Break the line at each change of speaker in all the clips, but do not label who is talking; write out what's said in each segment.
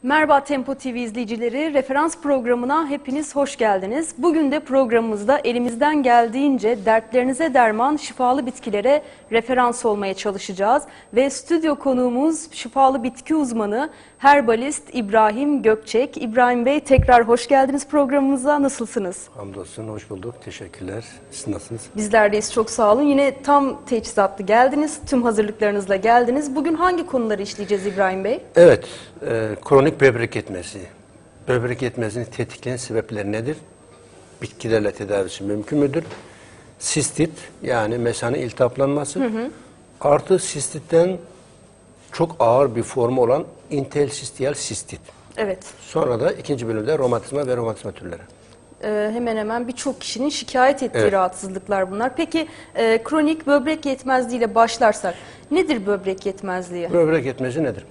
Merhaba Tempo TV izleyicileri, referans programına hepiniz hoş geldiniz. Bugün de programımızda elimizden geldiğince dertlerinize derman şifalı bitkilere referans olmaya çalışacağız. Ve stüdyo konuğumuz şifalı bitki uzmanı, herbalist İbrahim Gökçek. İbrahim Bey, tekrar hoş geldiniz programımıza. Nasılsınız?
Hamdolsun, hoş bulduk. Teşekkürler. Siz nasılsınız?
Bizlerdeyiz, çok sağ olun. Yine tam teçhizatlı geldiniz, tüm hazırlıklarınızla geldiniz. Bugün hangi konuları işleyeceğiz İbrahim Bey?
Evet, kronik böbrek yetmezi. Böbrek yetmezliğini tetikleyen sebepler nedir? Bitkilerle tedavisi mümkün müdür? Sistit, yani mesane iltihaplanması. Artı sistitten çok ağır bir formu olan interstitiyal sistit.
Evet.
Sonra da ikinci bölümde romatizma ve romatizma türleri.
Hemen hemen birçok kişinin şikayet ettiği rahatsızlıklar bunlar. Peki kronik böbrek yetmezliği ile başlarsak nedir böbrek yetmezliği?
Böbrek yetmezi nedir?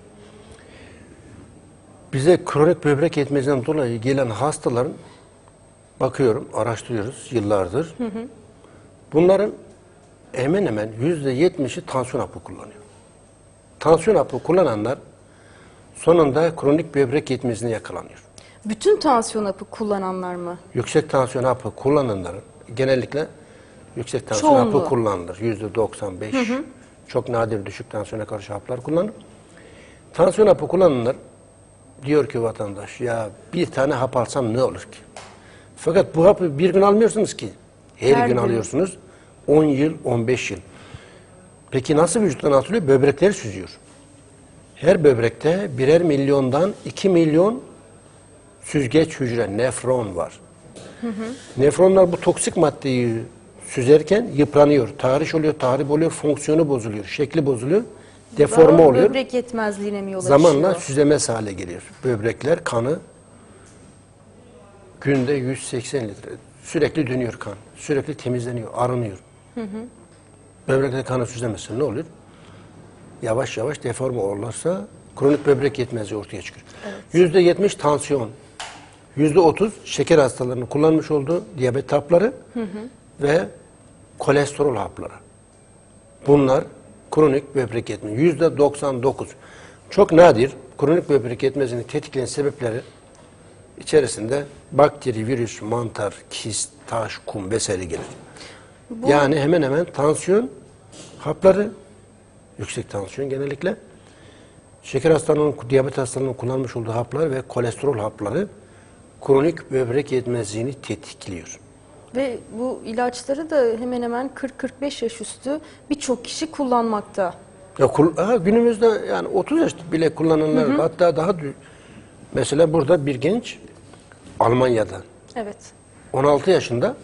Bize kronik böbrek yetmezinden dolayı gelen hastaların bakıyorum, araştırıyoruz yıllardır. Bunların hemen hemen %70'i tansiyon hapı kullanıyor. Tansiyon hapı kullananlar sonunda kronik böbrek yetmezliğine yakalanıyor.
Bütün tansiyon hapı kullananlar mı?
Yüksek tansiyon hapı kullananların genellikle yüksek tansiyon
Çoğunluğu.
hapı kullanılır. %95. Çok nadir düşük tansiyona karşı haplar kullanılır. Tansiyon hapı kullananlar diyor ki vatandaş, ya bir tane hap alsam ne olur ki? Fakat bu hapı bir gün almıyorsunuz ki. Her gün alıyorsunuz. 10 yıl, 15 yıl. Peki nasıl vücuttan atılıyor? Böbrekler süzüyor. Her böbrekte birer milyondan 2 milyon süzgeç hücre, nefron var. Nefronlar bu toksik maddeyi süzerken yıpranıyor, tahriş oluyor, tahrip oluyor, fonksiyonu bozuluyor, şekli bozuluyor, deforme oluyor.
Böbrek yetmezliğine mi yol açıyor?
Zamanla süzemez hale geliyor. Böbrekler kanı günde 180 litre. Sürekli dönüyor kan. Sürekli temizleniyor, arınıyor. Böbrekler kanı süzemezse ne olur? Yavaş yavaş deforme olursa kronik böbrek yetmezliği ortaya çıkıyor. %70 tansiyon, %30 şeker hastalarının kullanmış olduğu diyabet hapları ve kolesterol hapları. Bunlar kronik böbrek yetmezliği. %99. Çok nadir kronik böbrek yetmezliğini tetikleyen sebepleri içerisinde bakteri, virüs, mantar, kist, taş, kum vesaire gelir. Yani hemen hemen tansiyon hapları, yüksek tansiyon genellikle, şeker hastalığının, diyabet hastalığının kullanmış olduğu haplar ve kolesterol hapları kronik böbrek yetmezliğini tetikliyor.
Ve bu ilaçları da hemen hemen 40-45 yaş üstü birçok kişi kullanmakta.
Ya, günümüzde yani 30 yaş bile kullananlar, hatta daha mesela burada bir genç Almanya'da,
Evet.
16 yaşında,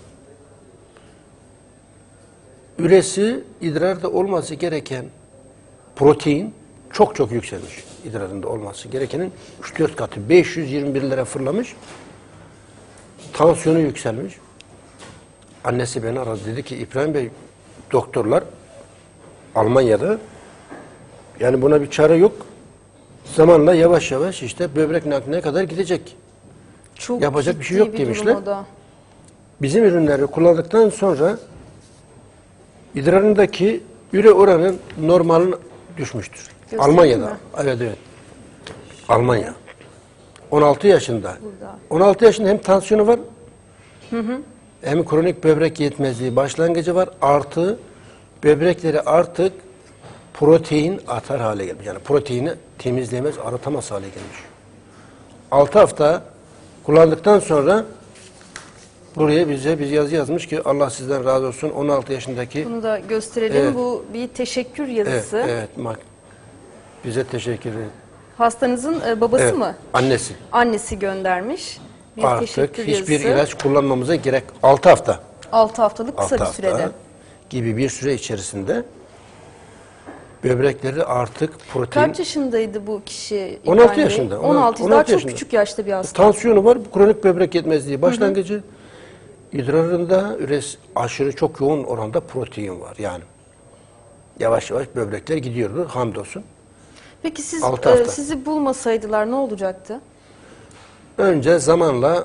üresi idrarda olması gereken protein çok yükselmiş. İdrarında olması gerekenin 3-4 katı, 521'lere fırlamış. Tansiyonu yükselmiş. Annesi beni aradı, dedi ki İbrahim Bey, doktorlar Almanya'da, yani buna bir çare yok. Zamanla yavaş yavaş işte böbrek nakline kadar gidecek.
Çok
yapacak bir şey yok demişler.
Da.
Bizim ürünleri kullandıktan sonra idrarındaki üre oranı normalin düşmüştür. Almanya'da.
Mi?
Evet. Almanya. 16 yaşında.
Burada.
16 yaşında hem tansiyonu var, hem kronik böbrek yetmezliği başlangıcı var. Artı böbrekleri artık protein atar hale gelmiş. Yani proteini temizleyemez, arıtamaz hale gelmiş. 6 hafta kullandıktan sonra buraya bize bir yazı yazmış ki Allah sizden razı olsun, 16 yaşındaki.
Bunu da gösterelim. Evet. Bu bir teşekkür yazısı.
Evet. Bize teşekkür ederim.
Hastanızın babası mı?
Annesi.
Annesi göndermiş. Bir
Artık hiçbir ilaç kullanmamıza gerek. 6 hafta.
6 haftalık kısa
6
bir sürede.
Gibi bir süre içerisinde böbrekleri artık protein.
Kaç yaşındaydı bu kişi?
16 yaşında.
16 daha çok küçük yaşta bir hasta.
Tansiyonu var, kronik böbrek yetmezliği başlangıcı. İdrarında aşırı çok yoğun oranda protein var yani. Yavaş yavaş böbrekler gidiyordu, hamdolsun.
Peki sizi bulmasaydılar ne olacaktı?
Önce zamanla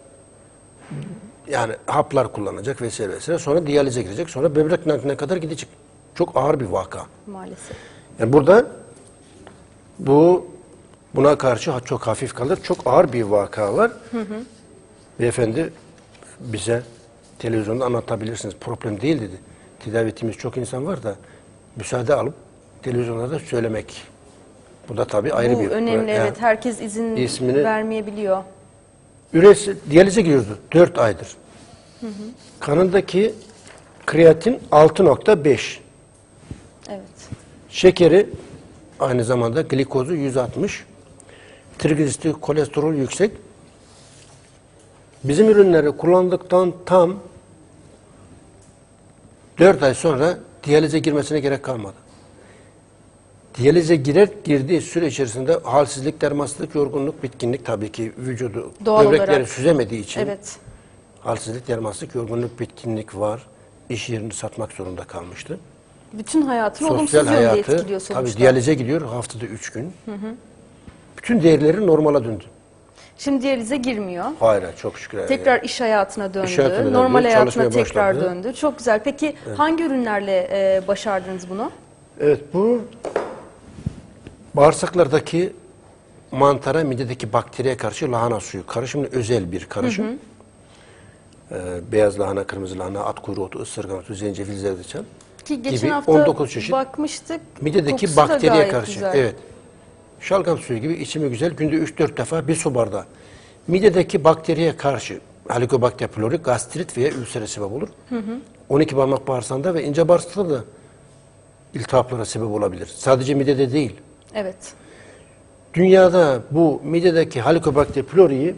yani haplar kullanacak vesaire. Sonra diyalize girecek. Sonra böbrek nakline kadar gidecek. Çok ağır bir vaka.
Maalesef.
Yani burada bu Buna karşı çok hafif kalır. Çok ağır bir vaka var. Beyefendi bize televizyonda anlatabilirsiniz. Problem değil dedi. Tedavi ettiğimiz çok insan var da müsaade alıp televizyonlarda söylemek. Bu da tabii ayrı
Bu
bir...
önemli,
Yani
evet. Herkes izin
ismini-
vermeyebiliyor.
diyalize giriyordu 4 aydır. Kanındaki kreatin 6,5.
Evet.
Şekeri aynı zamanda glikozu 160. Trigliserit, kolesterol yüksek. Bizim ürünleri kullandıktan tam 4 ay sonra diyalize girmesine gerek kalmadı. Diyalize girdiği süre içerisinde halsizlik, dermansızlık, yorgunluk, bitkinlik, tabii ki vücudu,
Doğal
böbrekleri
olarak.
süzemediği için
Evet.
halsizlik, dermansızlık, yorgunluk, bitkinlik var. İş yerini satmak zorunda kalmıştı.
Bütün hayatını olumsuz
Sosyal
yönde
hayatı,
etkiliyor sonuçta.
tabii diyalize gidiyor haftada 3 gün. Bütün değerleri normala döndü.
Şimdi diyalize girmiyor.
Hayır, çok şükür.
Tekrar iş hayatına döndü.
İş hayatına döndü,
Normal hayatına
çalışmaya
tekrar
başladı.
döndü. Çok güzel. Peki hangi ürünlerle başardınız bunu?
Evet, bu bağırsaklardaki mantara, midedeki bakteriye karşı lahana suyu karışımı özel bir karışım. Beyaz lahana, kırmızı lahana, at kuyruğu otu, ısırgan otu, zencefil, zerdeçal
Ki geçen
gibi
hafta
19 çeşit
bakmıştık.
midedeki
kokusu da
bakteriye
gayet
karşı.
güzel.
Evet. Şalgam suyu gibi içimi güzel. Günde 3-4 defa bir su bardağı. Midedeki bakteriye karşı Helicobacter pylori gastrit veya ülsere sebep olur. 12 parmak bağırsağında ve ince bağırsakta da iltihaplara sebep olabilir. Sadece midede değil.
Evet.
Dünyada bu midedeki Helicobacter pylori'yi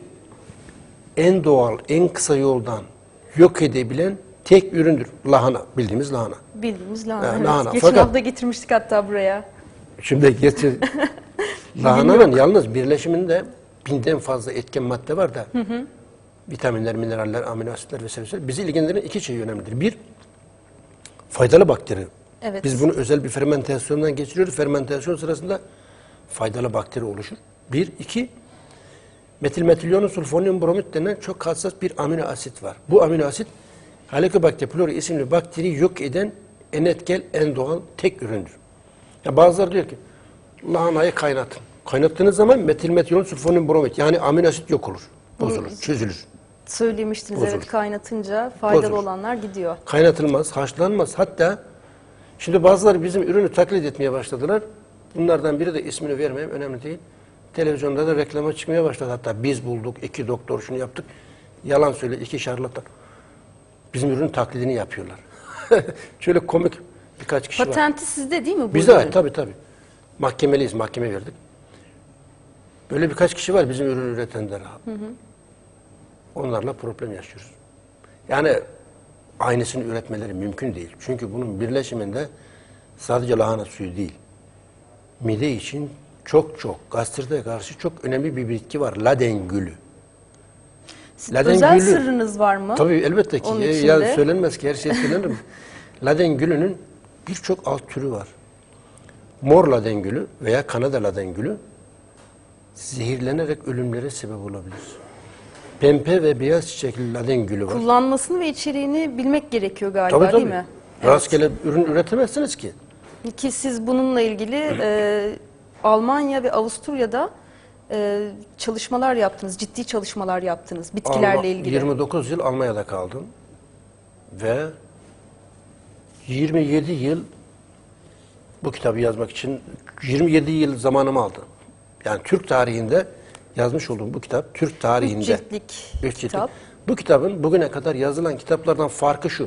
en doğal, en kısa yoldan yok edebilen tek üründür. Lahana, bildiğimiz lahana.
Bildiğimiz lahana.
Yani
evet.
lahana.
Geçen
Fakat-
hafta getirmiştik hatta buraya.
Şimdi getir. Lahananın yalnız birleşiminde 1000'den fazla etken madde var da vitaminler, mineraller, amino asitler vesaire. Bizi ilgilendiren iki şey önemlidir. Bir, faydalı bakteri.
Evet.
Biz bunu özel bir fermentasyondan geçiriyoruz. Fermentasyon sırasında faydalı bakteri oluşur. Bir, iki, metilmetilyonun sulfonyum bromid denen çok hassas bir amino asit var. Bu amino asit Helicobacter pylori isimli bakteriyi yok eden en etken, en doğal tek üründür. Ya bazıları diyor ki lahanayı kaynatın. Kaynattığınız zaman metilmetilyonun sulfonyum bromid yani amino asit yok olur. Bozulur, çözülür.
Söylemiştiniz
Bozulur.
evet, kaynatınca faydalı
Bozulur.
olanlar gidiyor.
Kaynatılmaz, haşlanmaz. Hatta şimdi bazıları bizim ürünü taklit etmeye başladılar. Bunlardan biri de ismini vermeyeyim, önemli değil. Televizyonda da reklama çıkmaya başladı. Hatta biz bulduk, 2 doktor şunu yaptık. Yalan söyle, 2 şarlatan. Bizim ürünün taklidini yapıyorlar. Şöyle komik birkaç kişi var.
Patenti sizde değil mi bu
Bize
ürünün?
ait tabii. Mahkemeliyiz, mahkeme verdik. Böyle birkaç kişi var bizim ürün üretenler. Onlarla problem yaşıyoruz. Yani aynısını üretmeleri mümkün değil. Çünkü bunun birleşiminde sadece lahana suyu değil. Mide için çok, gastrite karşı çok önemli bir bitki var. Laden gülü. Laden
Özel
gülü-
sırrınız var mı?
Tabii elbette ki.
Onun
Ya
içinde.
söylenmez ki her şey söylenir mi? Laden gülünün birçok alt türü var. Mor laden gülü veya Kanada laden gülü zehirlenerek ölümlere sebep olabilir. Pembe ve beyaz çiçekli laden gülü var.
Kullanmasını ve içeriğini bilmek gerekiyor galiba
Tabii
değil mi?
Rastgele ürün üretemezsiniz ki.
Ki siz bununla ilgili Almanya ve Avusturya'da çalışmalar yaptınız, ciddi çalışmalar yaptınız bitkilerle ilgili.
29 yıl Almanya'da kaldım. Ve 27 yıl bu kitabı yazmak için 27 yıl zamanımı aldı. Yani Türk tarihinde yazmış olduğum bu kitap Türk tarihinde.
3 ciltlik
Üç ciltlik.
kitap.
Bu kitabın bugüne kadar yazılan kitaplardan farkı şu.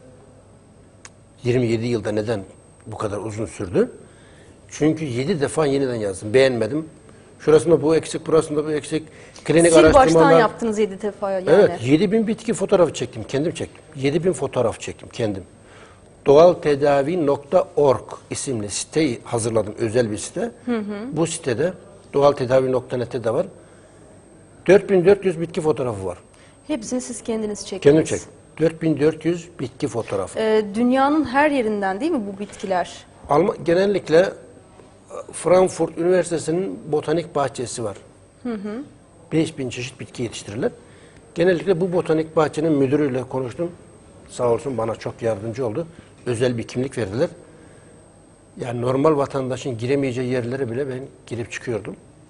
27 yılda neden bu kadar uzun sürdü? Çünkü 7 defa yeniden yazdım. Beğenmedim. Şurasında bu eksik, burasında bu eksik. Klinik
Sil baştan
araştırmalar.
yaptınız 7 defa yani.
Evet, 7000 bitki fotoğrafı çektim. Kendim çektim. 7000 fotoğraf çektim kendim. Doğaltedavi.org isimli siteyi hazırladım. Özel bir site. Bu sitede doğaltedavi.net'te de var. 4400 bitki fotoğrafı var.
Hepsini siz kendiniz çektiniz.
Kendim çektim. 4400 bitki fotoğrafı.
Dünyanın her yerinden değil mi bu bitkiler?
Genellikle Frankfurt Üniversitesi'nin botanik bahçesi var. 5000 çeşit bitki yetiştirirler. Genellikle bu botanik bahçenin müdürüyle konuştum. Sağ olsun bana çok yardımcı oldu. Özel bir kimlik verdiler. Yani normal vatandaşın giremeyeceği yerlere bile ben girip çıkıyordum.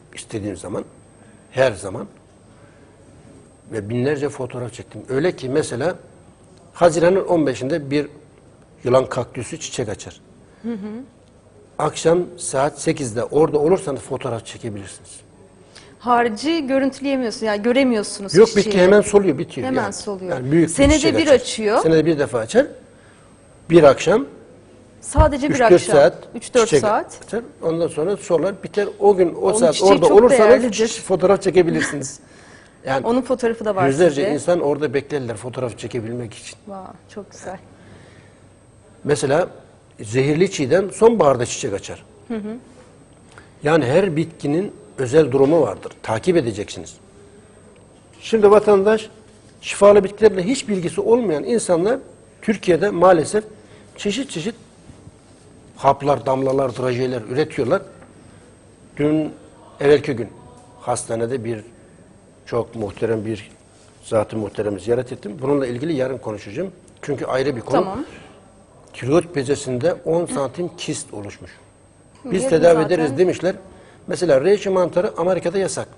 istediğim zaman, her zaman ve binlerce fotoğraf çektim. Öyle ki mesela Haziran'ın 15'inde bir yılan kaktüsü çiçek açar. Akşam saat 8'de orada olursanız fotoğraf çekebilirsiniz.
Harici görüntüleyemiyorsun, yani göremiyorsunuz
Yok
kişiyi.
bitki hemen soluyor, bitiyor.
Hemen
yani.
soluyor.
Yani büyük
Senede
çiçek
bir
açar.
açıyor.
Senede bir defa açar. Bir akşam
Sadece bir
3-4
akşam.
saat
3-4
çiçek
saat.
açar. Ondan sonra solar biter. O gün o
Onun
saat
çiçeği
orada
çok
olursanız
değerlidir.
fotoğraf çekebilirsiniz. Yani
Onun fotoğrafı da var
yüzlerce
sizde.
insan orada beklerler fotoğraf çekebilmek için.
Vay, çok güzel.
Mesela zehirli çiğdem sonbaharda çiçek açar. Yani her bitkinin özel durumu vardır. Takip edeceksiniz. Şimdi vatandaş şifalı bitkilerle hiç bilgisi olmayan insanlar Türkiye'de maalesef çeşit çeşit haplar, damlalar, drajeler üretiyorlar. Dün, evvelki gün hastanede bir çok muhterem bir zat-ı muhteremi ziyaret ettim. Bununla ilgili yarın konuşacağım. Çünkü ayrı bir konu.
Tamam.
Tiroid bezesinde 10 santim kist oluşmuş. Biz
Yarın
tedavi
zaten-
ederiz demişler. Mesela reishi mantarı Amerika'da yasak.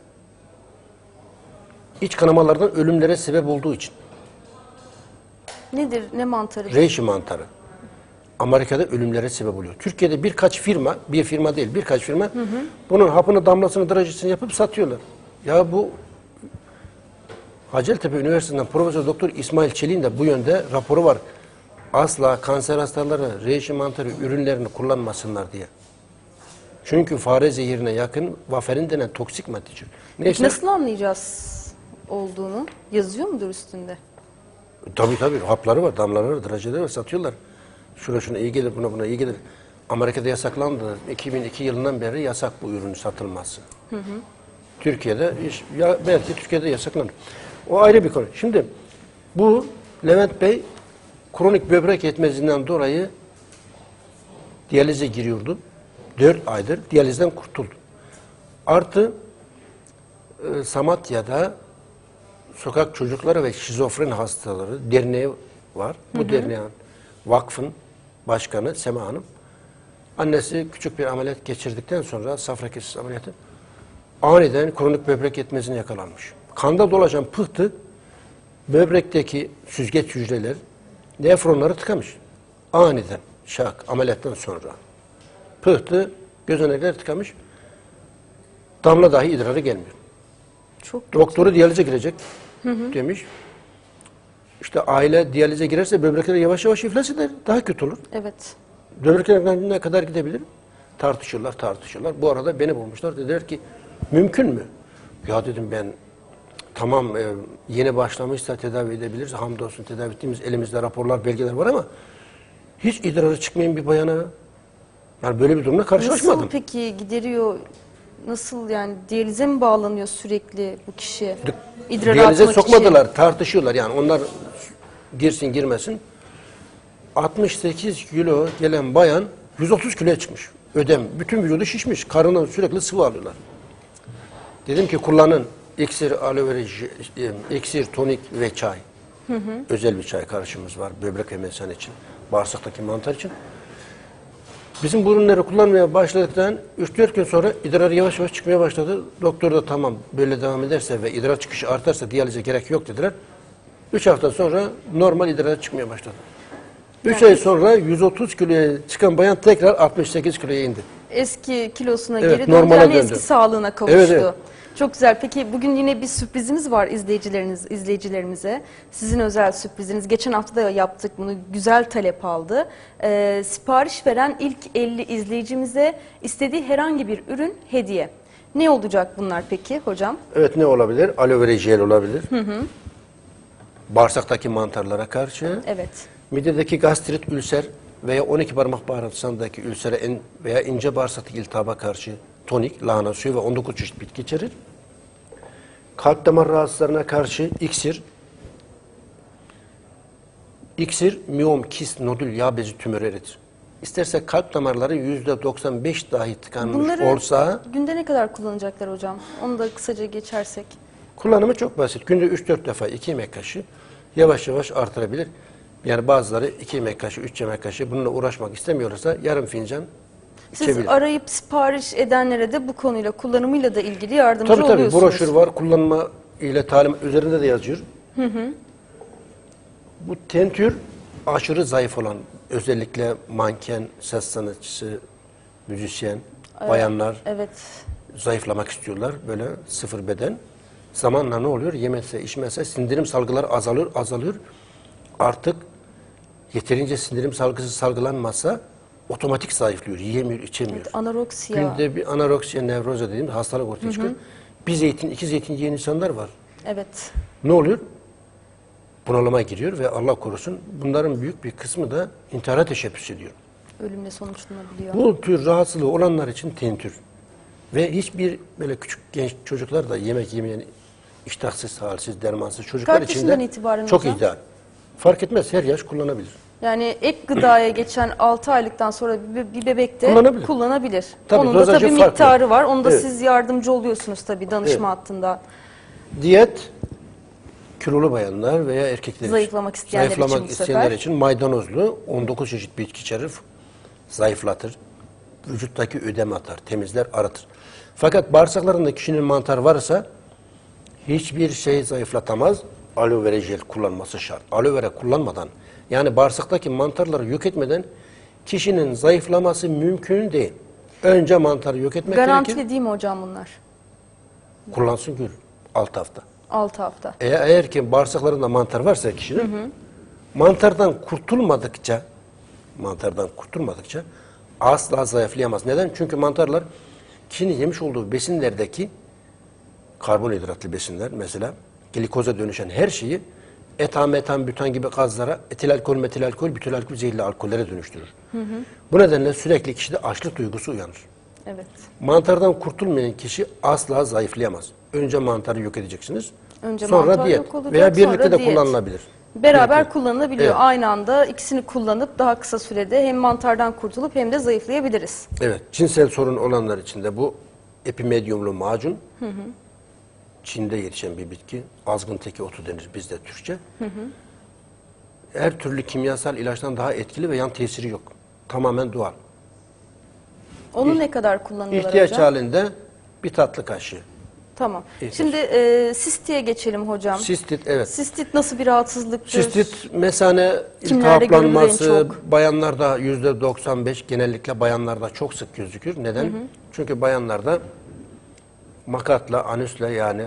İç kanamalardan ölümlere sebep olduğu için.
Nedir? Ne mantarı?
Reishi mantarı. Amerika'da ölümlere sebep oluyor. Türkiye'de birkaç firma, bir firma değil birkaç firma bunun hapını, damlasını, drajesini yapıp satıyorlar. Ya bu Hacettepe Üniversitesi'nden Profesör Doktor İsmail Çelik'in de bu yönde raporu var. Asla kanser hastaları reishi mantarı ürünlerini kullanmasınlar diye. Çünkü fare zehirine yakın varfarin denen toksik madde içeriyor. Neyse.
Nasıl anlayacağız olduğunu? Yazıyor mudur üstünde?
Tabii hapları var, damlaları var, drajeleri var, satıyorlar. Şuna iyi gelir, buna iyi gelir. Amerika'da yasaklandı. 2002 yılından beri yasak bu ürünün satılması. Türkiye'de, belki Türkiye'de yasaklanır. O ayrı bir konu. Şimdi bu Levent Bey kronik böbrek yetmezliğinden dolayı diyalize giriyordu. 4 aydır diyalizden kurtuldu. Artı Samatya'da sokak çocukları ve şizofren hastaları derneği var. Bu derneğin vakfın başkanı Sema Hanım. Annesi küçük bir ameliyat geçirdikten sonra safra kesesi ameliyatı aniden kronik böbrek yetmezliğine yakalanmış. Kanda dolaşan pıhtı böbrekteki süzgeç hücreler nefronları tıkamış. Aniden şak ameliyattan sonra. Pıhtı gözenekler tıkamış. Damla dahi idrarı gelmiyor.
Çok
Doktoru diyalize girecek demiş. İşte aile diyalize girerse böbrekler yavaş yavaş iflas eder. Daha kötü olur.
Evet.
Böbrekler ne kadar gidebilir? Tartışırlar. Bu arada beni bulmuşlar. Dediler ki mümkün mü? Ya dedim ben tamam yeni başlamışsa tedavi edebiliriz. Hamdolsun tedavi ettiğimiz elimizde raporlar, belgeler var ama hiç idrarı çıkmayan bir bayana yani böyle bir durumla karşılaşmadım.
Nasıl peki gideriyor? Nasıl yani diyalize mi bağlanıyor sürekli bu kişi? İdrarı
Diyalize
atmak
sokmadılar, tartışıyorlar yani onlar girsin girmesin. 68 kilo gelen bayan 130 kiloya çıkmış. Ödem, bütün vücudu şişmiş. Karnından sürekli sıvı alıyorlar. Dedim ki kullanın iksir, aloe vera, iksir, tonik ve çay. Özel bir çay karışımımız var böbrek ve mesane için, bağırsaktaki mantar için. Bizim bu ürünleri kullanmaya başladıktan 3-4 gün sonra idrar yavaş yavaş çıkmaya başladı. Doktor da tamam böyle devam ederse ve idrar çıkışı artarsa diyalize gerek yok dediler. 3 hafta sonra normal idrar çıkmaya başladı. 3 ay sonra 130 kiloya çıkan bayan tekrar 68 kiloya indi.
Eski kilosuna
Evet,
geri döndü.
normale
Yani
döndü.
eski sağlığına kavuştu.
Evet.
Çok güzel. Peki bugün yine bir sürprizimiz var izleyicilerimize. Sizin özel sürpriziniz. Geçen hafta da yaptık bunu. Güzel talep aldı. Sipariş veren ilk 50 izleyicimize istediği herhangi bir ürün hediye. Ne olacak bunlar peki hocam?
Evet ne olabilir? Aloe vera jel olabilir. Bağırsaktaki mantarlara karşı.
Evet.
Midedeki gastrit, ülser veya 12 parmak bağırsağındaki ülsere veya ince bağırsaktaki iltihaba karşı tonik, lahana suyu ve 19 çeşit bitki içerir. Kalp damar rahatsızlarına karşı iksir. İksir, miyom, kist, nodül, yağ bezi tümörü eritir. İsterse kalp damarları %95 dahi tıkanmış
Bunları
olsa
günde ne kadar kullanacaklar hocam? Onu da kısaca geçersek.
kullanımı çok basit. Günde 3-4 defa 2 yemek kaşığı yavaş yavaş artırabilir. Yani bazıları 2 yemek kaşığı, 3 yemek kaşığı bununla uğraşmak istemiyorsa yarım fincan
Siz
içebilir.
arayıp sipariş edenlere de bu konuyla, kullanımıyla da ilgili yardımcı
Tabii
oluyorsunuz.
broşür var, kullanma ile talim üzerinde de yazıyor. Bu tentür aşırı zayıf olan, özellikle manken, ses sanatçısı, müzisyen, bayanlar
Evet.
zayıflamak istiyorlar. Böyle sıfır beden. Zamanla ne oluyor? Yemezse, içmezse sindirim salgıları azalıyor. Artık yeterince sindirim salgısı salgılanmazsa otomatik zayıflıyor. Yiyemiyor, içemiyor.
Evet, anoreksiya.
Günde bir anoreksiya, nevroza dediğimiz hastalık ortaya çıkıyor. Bir zeytin, iki zeytin yiyen insanlar var.
Evet.
Ne oluyor? Bunalıma giriyor ve Allah korusun bunların büyük bir kısmı da intihara teşebbüs ediyor.
Ölümle sonuçlanabiliyor.
Bu tür rahatsızlığı olanlar için tentür. Ve hiçbir böyle küçük genç çocuklar da yemek yemeyen, iştahsız, halsiz, dermansız çocuklar
Kaç
için
yaşından
de
itibaren
çok
hocam?
ideal. Fark etmez, her yaş kullanabilir.
Yani ek gıdaya geçen 6 aylıktan sonra bir bebek de
Kullanabilir.
kullanabilir.
Tabii,
Onun da
dozajı
tabii
farklı.
miktarı var. Onda
Evet.
siz yardımcı oluyorsunuz tabii danışma
Evet.
hattında.
Diyet, kilolu bayanlar veya erkekler
Zayıflamak
için.
isteyenler için
Zayıflamak
bu
isteyenler
sefer.
için maydanozlu 19 çeşit bitki içerir, zayıflatır, vücuttaki ödem atar, temizler, arıtır. Fakat bağırsaklarında kişinin mantar varsa hiçbir şey zayıflatamaz. Aloe vera jel kullanması şart. Aloe vera kullanmadan, yani bağırsaktaki mantarları yok etmeden kişinin zayıflaması mümkün değil. Önce mantarı yok etmek
Garantili
gerekir.
değil mi hocam bunlar?
Kullansın gül 6 hafta.
6 hafta.
Eğer ki bağırsaklarında mantar varsa kişinin mantardan kurtulmadıkça asla zayıflayamaz. Neden? Çünkü mantarlar kişinin yemiş olduğu besinlerdeki karbonhidratlı besinler mesela glikoza dönüşen her şeyi etan, metan, bütan gibi gazlara etil alkol, metil alkol, bütül alkol, zehirli alkollere dönüştürür. Bu nedenle sürekli kişide açlık duygusu uyanır.
Evet.
Mantardan kurtulmayan kişi asla zayıflayamaz. Önce mantarı yok edeceksiniz.
Önce
sonra
mantar
diyet
yok olacak,
veya birlikte
sonra
de
diyet.
kullanılabilir.
Beraber
Birlikte.
kullanılabiliyor.
Evet.
Aynı anda ikisini kullanıp daha kısa sürede hem mantardan kurtulup hem de zayıflayabiliriz.
Evet, cinsel sorun olanlar için de bu epimediumlu macun, Çin'de yetişen bir bitki, azgın teki otu denir bizde Türkçe. Her türlü kimyasal ilaçtan daha etkili ve yan tesiri yok. Tamamen doğal.
Onu ne kadar kullanıyorlar
İhtiyaç
hocam?
halinde bir tatlı kaşığı.
Tamam.
İhtiyaç.
Şimdi sistiye geçelim hocam.
Sistit, evet.
Sistit nasıl bir rahatsızlıktır?
Sistit, mesane,
Kimlerde görülür en
iltihaplanması,
çok?
bayanlarda %95, genellikle bayanlarda çok sık gözükür. Neden? Çünkü bayanlarda makatla, anüsle yani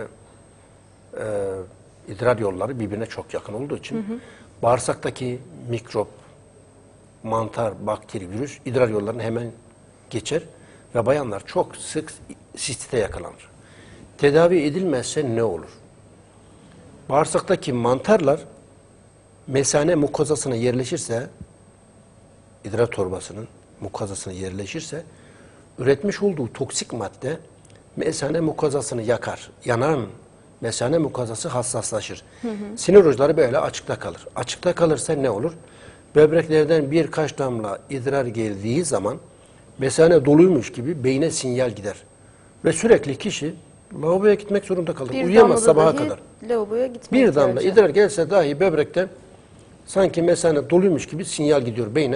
idrar yolları birbirine çok yakın olduğu için bağırsaktaki mikrop, mantar, bakteri, virüs idrar yollarını hemen geçer ve bayanlar çok sık sistite yakalanır. Tedavi edilmezse ne olur? Bağırsaktaki mantarlar mesane mukozasına yerleşirse, idrar torbasının mukozasına yerleşirse, üretmiş olduğu toksik madde mesane mukozasını yakar. Yanan mesane mukozası hassaslaşır. Sinir uçları böyle açıkta kalır. Açıkta kalırsa ne olur? Böbreklerden birkaç damla idrar geldiği zaman mesane doluymuş gibi beyne sinyal gider. Ve sürekli kişi lavaboya gitmek zorunda kalır.
Bir
Uyuyamaz
damlada
sabaha
dahi
kadar.
lavaboya gitmeye
Bir damla
ihtiyacı.
idrar gelse dahi böbrekten sanki mesane doluymuş gibi sinyal gidiyor beyne.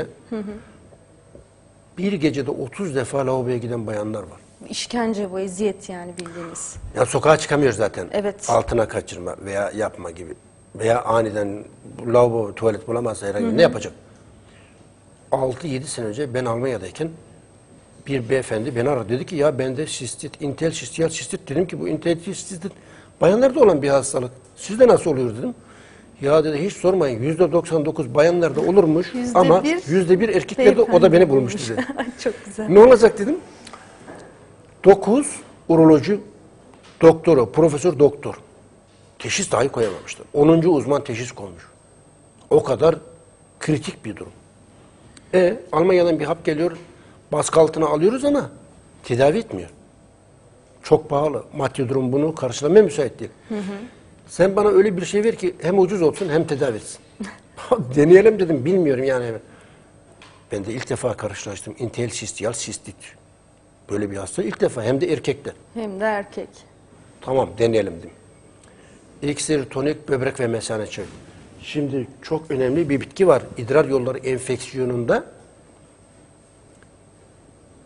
Bir gecede 30 defa lavaboya giden bayanlar var.
İşkence bu, eziyet yani bildiğiniz.
Ya sokağa çıkamıyor zaten.
Evet.
Altına kaçırma veya yapma gibi. Veya aniden lavabo, tuvalet bulamazsa herhangi ne yapacak? 6-7 sene önce ben Almanya'dayken bir beyefendi beni aradı. Dedi ki ya bende sistit, interstitial sistit. Dedim ki bu interstitial sistit bayanlarda olan bir hastalık. Sizde nasıl oluyor dedim. Ya dedi hiç sormayın %99 bayanlarda olurmuş ama %1 erkeklerde o da beni bulmuş dedi.
Çok güzel.
Ne olacak dedim. 9 uroloji doktoru, profesör doktor. Teşhis dahi koyamamışlar. 10. uzman teşhis koymuş. O kadar kritik bir durum. Almanya'dan bir hap geliyor, baskı altına alıyoruz ama tedavi etmiyor. Çok pahalı. Maddi durum bunu karşılamaya müsait değil. Sen bana öyle bir şey ver ki hem ucuz olsun hem tedavi etsin. Deneyelim dedim, bilmiyorum yani. Ben de ilk defa karşılaştım. Interstitial sistit. Böyle bir hasta ilk defa hem de erkekte.
Hem de erkek.
Tamam deneyelim dedim. İksir, tonik, böbrek ve mesane çayı. Şimdi çok önemli bir bitki var. İdrar yolları enfeksiyonunda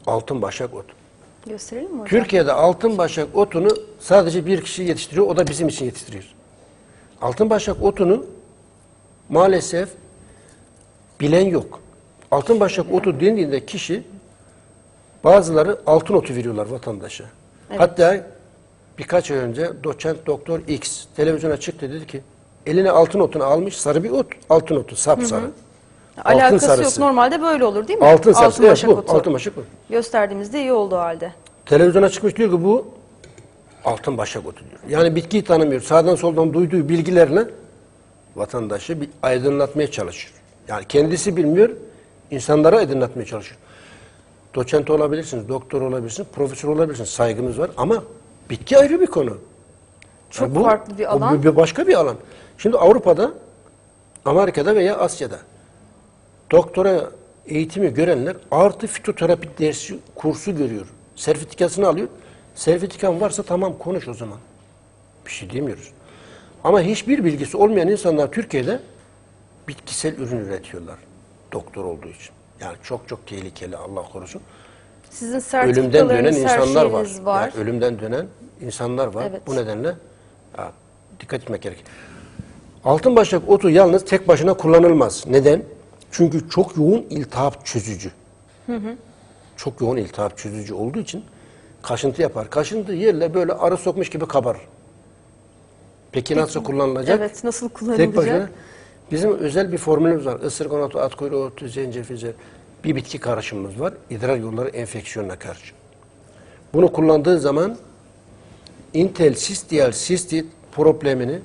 Altın başak otu.
Gösterelim mi hocam?
Türkiye'de altın başak otunu sadece bir kişi yetiştiriyor. O da bizim için yetiştiriyor. Altın başak otunu maalesef bilen yok. Altın başak otu dendiğinde kişi, bazıları altın otu veriyorlar vatandaşa.
Evet.
Hatta birkaç ay önce doçent doktor X televizyona çıktı, dedi ki eline altın otunu almış, sarı bir ot, altın otu, sapsarı. Altın
Alakası yok.
sarısı.
Normalde böyle olur değil mi?
Altın sarısı. Evet,
başak
bu.
otu.
Altın başak otu.
Gösterdiğimizde iyi oldu o halde.
Televizyona çıkmış, diyor ki bu altın başak otu diyor. Yani bitkiyi tanımıyor. Sağdan soldan duyduğu bilgilerle vatandaşı bir aydınlatmaya çalışıyor. Yani kendisi bilmiyor, insanlara aydınlatmaya çalışıyor. Doçent olabilirsiniz, doktor olabilirsiniz, profesör olabilirsiniz. Saygımız var ama bitki ayrı bir konu.
Çok
Yani bu,
farklı bir alan.
Bu bir başka bir alan. Şimdi Avrupa'da, Amerika'da veya Asya'da doktora eğitimi görenler artı fitoterapi dersi, kursu görüyor. Sertifikasını alıyor. Sertifikan varsa tamam, konuş o zaman. Bir şey demiyoruz. Ama hiçbir bilgisi olmayan insanlar Türkiye'de bitkisel ürün üretiyorlar. Doktor olduğu için. Yani çok çok tehlikeli, Allah korusun.
Sizin
Ölümden dönen
sertifikalarınız, her
insanlar var.
şeyiniz var.
Yani ölümden dönen insanlar var.
Evet.
Bu nedenle dikkat etmek gerekir. Altın başak otu yalnız tek başına kullanılmaz. Neden? Çünkü çok yoğun iltihap çözücü. Çok yoğun iltihap çözücü olduğu için kaşıntı yapar. Kaşıntı yerle böyle arı sokmuş gibi kabarır. Peki nasıl kullanılacak?
Evet, nasıl
Tek
kullanılacak?
başına. Bizim özel bir formülümüz var. Isırgan otu, at kuyruğu otu, zencefil, bir bitki karışımımız var. İdrar yolları enfeksiyonuna karşı. Bunu kullandığı zaman interstitial sistit problemini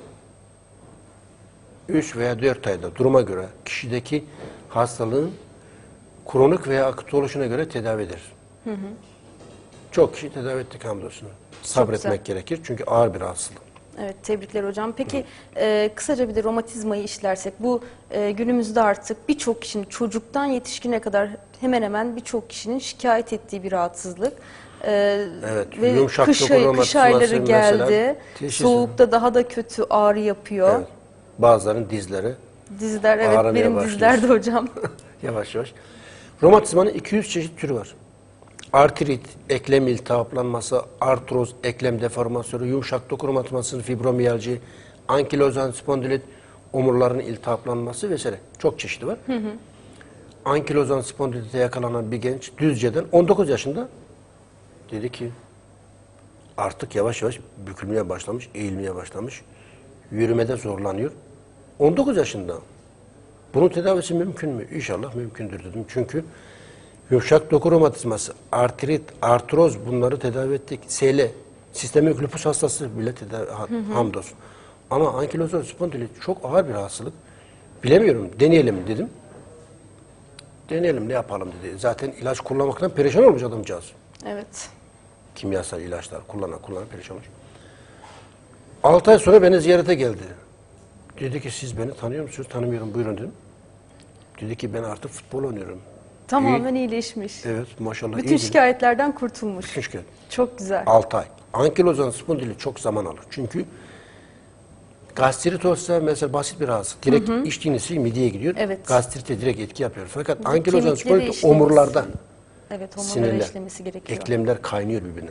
3 veya 4 ayda, duruma göre, kişideki hastalığın kronik veya akut oluşuna göre tedavi eder. Çok kişi tedavi ettik hamdolsun. Sabretmek gerekir çünkü ağır bir hastalık.
Evet, tebrikler hocam. Peki kısaca bir de romatizmayı işlersek, bu günümüzde artık birçok kişinin, çocuktan yetişkine kadar hemen hemen birçok kişinin şikayet ettiği bir rahatsızlık.
Evet,
Ve
yumuşak
kış
doku
ayları
romatizması
geldi.
mesela, teşhis.
Soğukta daha da kötü ağrı yapıyor.
Evet. Bazıların dizleri
Dizler, evet,
ağrımaya
benim
başlıyor.
dizler de hocam.
Yavaş yavaş. Romatizmanın 200 çeşit türü var. Artrit, eklem iltihaplanması, artroz, eklem deformasyonu, yumuşak doku romatizması, fibromiyalji, ankilozan spondilit, omurların iltihaplanması vesaire. Çok çeşidi var. Ankilozan spondilite yakalanan bir genç Düzce'den 19 yaşında dedi ki artık yavaş yavaş bükülmeye başlamış, eğilmeye başlamış. Yürümede zorlanıyor. 19 yaşında. Bunun tedavisi mümkün mü? İnşallah mümkündür dedim. Çünkü yumuşak doku romatizması, artrit, artroz, bunları tedavi ettik. SL, sistemik lupus hastası bile tedavi, hamdolsun. Ama ankilozan spondilit çok ağır bir hastalık. Bilemiyorum, deneyelim dedim. Deneyelim, ne yapalım dedi. Zaten ilaç kullanmaktan perişan olmuş adamcağız.
Evet.
Kimyasal ilaçlar kullanan perişan olmuş. 6 ay sonra beni ziyarete geldi. Dedi ki siz beni tanıyor musunuz? Tanımıyorum, buyurun dedim. Dedi ki ben artık futbol oynuyorum.
Tamamen iyileşmiş.
Evet, maşallah.
Bütün şikayetlerden kurtulmuş.
Bütün şikayet.
Çok güzel.
6 ay. Ankilozan spondilit çok zaman alır. Çünkü gastrit olsa mesela basit bir rahatsızlık. Direkt içtiğiniz şey mideye gidiyor.
Evet.
Gastrite direkt etki yapıyor. Fakat
Bu
ankilozan
kemikleri
spondilit
işlemesi.
omurlarda.
Evet, omurlara
Sinirler,
işlemesi gerekiyor.
eklemler kaynıyor birbirine.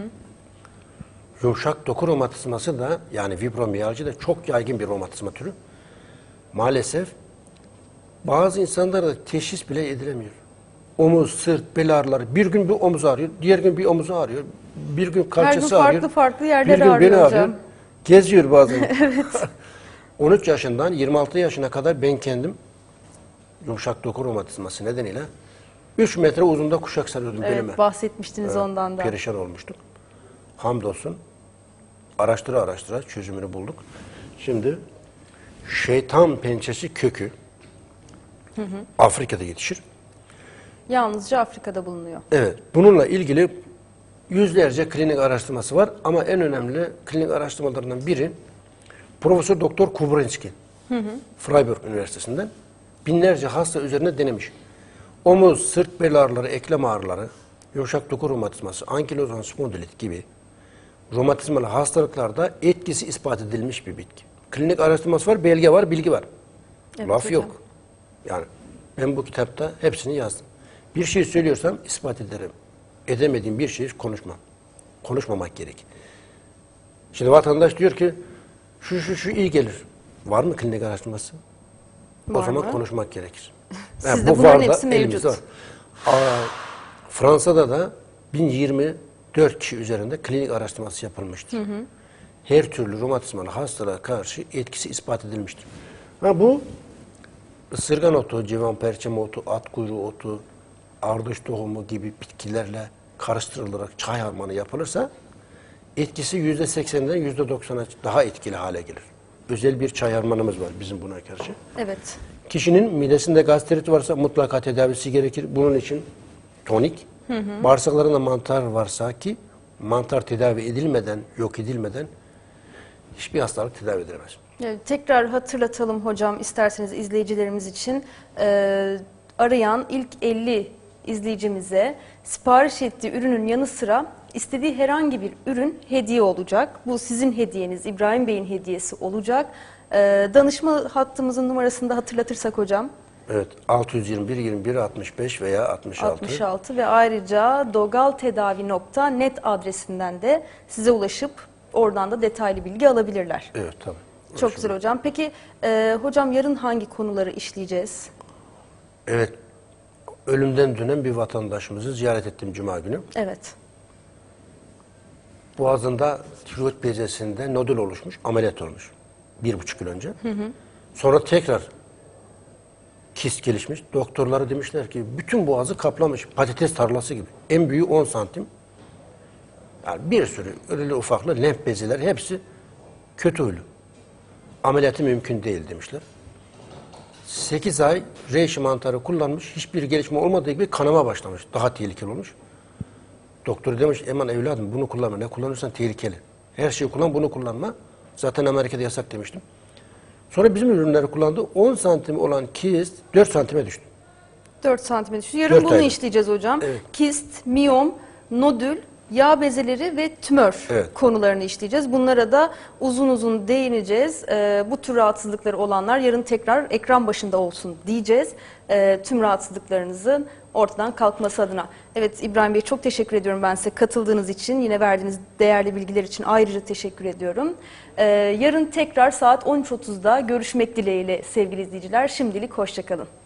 Yumuşak doku romatizması da, yani fibromiyalji de çok yaygın bir romatizma türü. Maalesef bazı insanlarda teşhis bile edilemiyor. Omuz, sırt, bel ağrıları. Bir gün bir omuz ağrıyor, diğer gün bir omuzu ağrıyor. Bir gün kalçası
Her gün
ağrıyor.
farklı
bir
yerler
gün beli
ağrıyor hocam.
Geziyor bazen. 13 yaşından 26 yaşına kadar ben kendim yumuşak doku romatizması nedeniyle 3 metre uzunluğunda kuşak sarıyordum belime.
Evet, bahsetmiştiniz ondan da.
Perişan olmuştuk. Hamdolsun araştıra çözümünü bulduk. Şimdi şeytan pençesi kökü Afrika'da yetişir.
Yalnızca Afrika'da bulunuyor.
Evet. Bununla ilgili yüzlerce klinik araştırması var ama en önemli klinik araştırmalarından biri Profesör Doktor Kubrinski. Freiburg Üniversitesi'nden binlerce hasta üzerine denemiş. Omuz, sırt bel ağrıları, eklem ağrıları, yumuşak doku romatizması, ankilozan spondilit gibi romatizmalı hastalıklarda etkisi ispat edilmiş bir bitki. Klinik araştırması var, belge var, bilgi var.
Evet,
Laf
hocam.
yok. Yani ben bu kitapta hepsini yazdım. Bir şey söylüyorsam ispat ederim. edemediğim bir şeyi konuşmam. Konuşmamak gerek. Şimdi vatandaş diyor ki şu iyi gelir. Var mı klinik araştırması?
Var
o zaman
mı?
konuşmak gerekir.
Sizde bunların hepsi
elimizde
mevcut.
var. Fransa'da da 1024 kişi üzerinde klinik araştırması yapılmıştır. Her türlü romatizmalı hastalığa karşı etkisi ispat edilmiştir. Bu ısırgan otu, civan perçem otu, at kuyruğu otu, ardıç tohumu gibi bitkilerle karıştırılarak çay harmanı yapılırsa etkisi %80'den %90'a daha etkili hale gelir. Özel bir çay harmanımız var bizim buna karşı.
Evet.
Kişinin midesinde gastrit varsa mutlaka tedavisi gerekir. Bunun için tonik, bağırsaklarında mantar varsa ki mantar tedavi edilmeden, yok edilmeden hiçbir hastalık tedavi edilemez.
Tekrar hatırlatalım hocam isterseniz izleyicilerimiz için. Arayan ilk 50 izleyicimize sipariş ettiği ürünün yanı sıra istediği herhangi bir ürün hediye olacak. Bu sizin hediyeniz, İbrahim Bey'in hediyesi olacak. Danışma hattımızın numarasını da hatırlatırsak hocam.
Evet, 621 21 65 veya 66.
66 ve ayrıca dogaltedavi.net adresinden de size ulaşıp oradan da detaylı bilgi alabilirler.
Evet, tabii.
Çok güzel hocam. Peki hocam yarın hangi konuları işleyeceğiz?
Evet, ölümden dönen bir vatandaşımızı ziyaret ettim Cuma günü.
Evet.
Boğazında tiroid bezesinde nodül oluşmuş, ameliyat olmuş. 1,5 yıl önce. Sonra tekrar kist gelişmiş. Doktorları demişler ki bütün boğazı kaplamış, patates tarlası gibi. En büyüğü 10 santim. Yani bir sürü irili ufaklı lenf bezeler hepsi kötü huylu. Ameliyatı mümkün değil demişler. 8 ay reishi mantarı kullanmış. Hiçbir gelişme olmadığı gibi kanama başlamış. Daha tehlikeli olmuş. Doktor demiş aman evladım bunu kullanma. Ne kullanırsan tehlikeli. Her şeyi kullan bunu kullanma. Zaten Amerika'da yasak demiştim. Sonra bizim ürünleri kullandı. 10 santim olan kist 4 santime düştü.
4 santime düştü. Yarın
4
bunu
ayda.
işleyeceğiz hocam.
Evet.
Kist, miyom, nodül, yağ bezeleri ve tümör
Evet.
konularını işleyeceğiz. Bunlara da uzun uzun değineceğiz. Bu tür rahatsızlıkları olanlar yarın tekrar ekran başında olsun diyeceğiz. Tüm rahatsızlıklarınızın ortadan kalkması adına. Evet İbrahim Bey çok teşekkür ediyorum ben size katıldığınız için. Yine verdiğiniz değerli bilgiler için ayrıca teşekkür ediyorum. Yarın tekrar saat 13.30'da görüşmek dileğiyle sevgili izleyiciler. Şimdilik hoşça kalın.